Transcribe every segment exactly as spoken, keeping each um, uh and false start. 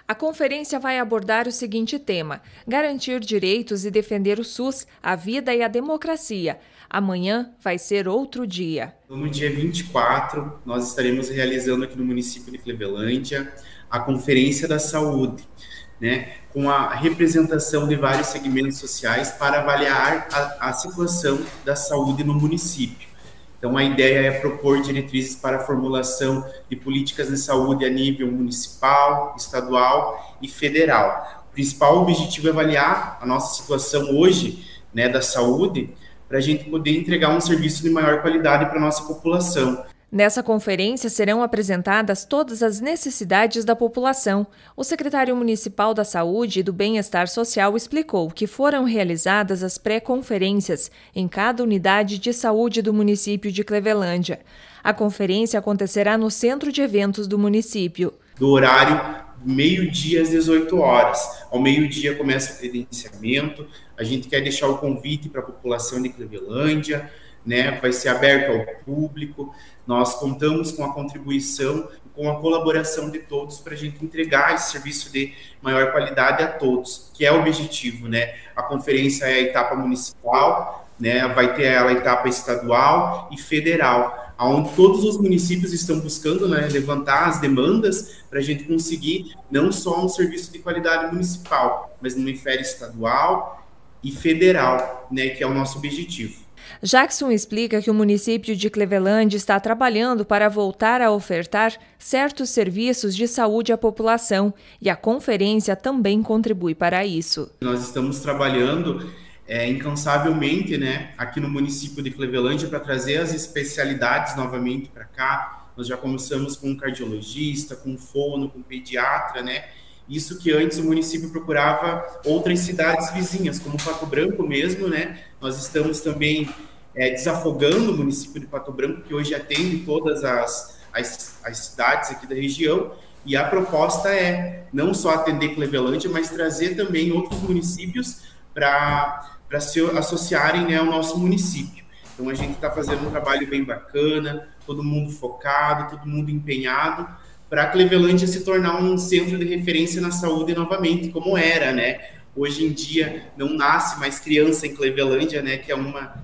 A conferência vai abordar o seguinte tema: garantir direitos e defender o SUS, a vida e a democracia. Amanhã vai ser outro dia. No dia vinte e quatro, nós estaremos realizando aqui no município de Clevelândia a Conferência da Saúde, né, com a representação de vários segmentos sociais para avaliar a, a situação da saúde no município. Então, a ideia é propor diretrizes para a formulação de políticas de saúde a nível municipal, estadual e federal. O principal objetivo é avaliar a nossa situação hoje, né, da saúde, para a gente poder entregar um serviço de maior qualidade para a nossa população. Nessa conferência serão apresentadas todas as necessidades da população. O secretário municipal da Saúde e do Bem-Estar Social explicou que foram realizadas as pré-conferências em cada unidade de saúde do município de Clevelândia. A conferência acontecerá no centro de eventos do município. Do horário meio-dia às dezoito horas. Ao meio-dia começa o credenciamento. A gente quer deixar o convite para a população de Clevelândia, né? Vai ser aberto ao público. Nós contamos com a contribuição e com a colaboração de todos para a gente entregar esse serviço de maior qualidade a todos, que é o objetivo, né? A conferência é a etapa municipal, né? Vai ter a etapa estadual e federal, onde todos os municípios estão buscando, né, levantar as demandas para a gente conseguir não só um serviço de qualidade municipal, mas no esfera estadual e federal, né, que é o nosso objetivo. Jackson explica que o município de Clevelândia está trabalhando para voltar a ofertar certos serviços de saúde à população e a conferência também contribui para isso. Nós estamos trabalhando é, incansavelmente, né, aqui no município de Clevelândia para trazer as especialidades novamente para cá. Nós já começamos com um cardiologista, com um fono, com um pediatra, né? Isso que antes o município procurava outras cidades vizinhas, como Pato Branco mesmo, né? Nós estamos também é, desafogando o município de Pato Branco, que hoje atende todas as, as, as cidades aqui da região, e a proposta é não só atender Clevelândia, mas trazer também outros municípios para para se associarem, né, ao nosso município. Então a gente está fazendo um trabalho bem bacana, todo mundo focado, todo mundo empenhado, para a Clevelândia se tornar um centro de referência na saúde novamente, como era, né? Hoje em dia não nasce mais criança em Clevelândia, né? Que é uma,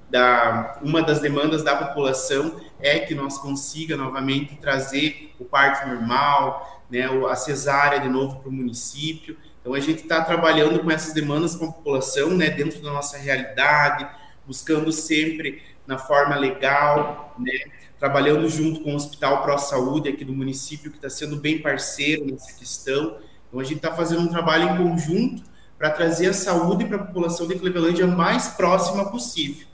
da, uma das demandas da população, é que nós consiga novamente trazer o parto normal, né? A cesárea de novo para o município. Então a gente está trabalhando com essas demandas com a população, né? Dentro da nossa realidade, buscando sempre na forma legal, né? Trabalhando junto com o Hospital Pro Saúde aqui do município, que está sendo bem parceiro nessa questão. Então, a gente está fazendo um trabalho em conjunto para trazer a saúde para a população de Clevelândia mais próxima possível.